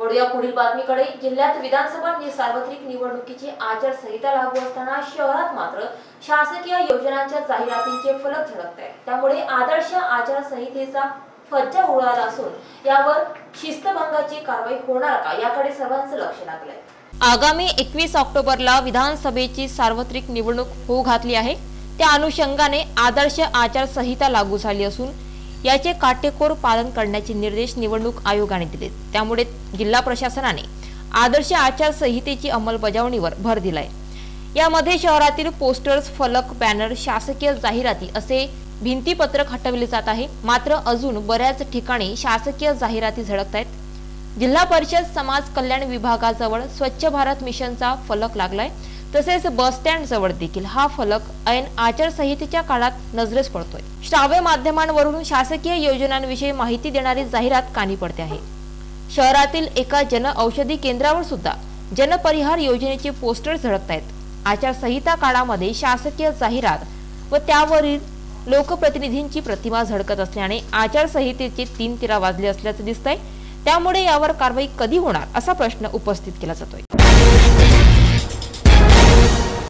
वळूया पुढील बातमीकडे। जिल्ह्यात विधानसभा सार्वत्रिक निवडणुकीची आचारसंहिता लागू असताना शहरात मात्र शासकीय योजनांच्या जाहिरातींचे फलक झळकत आहेत। त्यामुळे आदर्श आचारसंहितेचा फज्जा उडाला असून यावर शिस्तभंगाची कारवाई होणार का याकडे सर्वांचं लक्ष लागलंय। आगामी 21 ऑक्टोबरला विधानसभेची सार्वत्रिक निवडणूक होऊ घातली आहे। त्या अनुषंगाने आदर्श आचारसंहिता लागू झाली असून याचे काटेकोर पालन करण्याचे निर्देश निवडणूक आयोगाने दिले। त्यामुळे जिल्हा प्रशासनाने आदर्श आचारसंहितेची अंमलबजावणीवर भर दिलाय। यामध्ये शहरातील पोस्टर्स, फलक, बॅनर, शासकीय जाहिराती असे भिंतीपत्रक हटवले जात आहे। मात्र अजून बऱ्याच ठिकाणी शासकीय जाहिराती झळकत आहेत। जिल्हा परिषद समाज कल्याण विभागाजवळ स्वच्छ भारत मिशनचा फलक लागलाय। तसेच बस स्टँड जवळ देखील हा फलक ऐन आचारसंहितेच्या काळात नजरेस पडतोय। श्राव्य माध्यमांवरून शासकीय योजनांविषयी माहिती देणारी जाहिरात कानी पडते आहे। शहरातील एका जनऔषधी केंद्रावर सुद्धा जनपरिहार योजनेचे पोस्टर झळकत आहेत। आचारसंहिता काळामध्ये शासकीय जाहिरात व त्यावरील लोकप्रतिनिधींची प्रतिमा झळकत असल्याने आचारसंहितेचे 3 तिरा वाजले असल्याचे दिसतंय। त्यामुळे यावर कारवाई कधी होणार असा प्रश्न उपस्थित केला जातोय।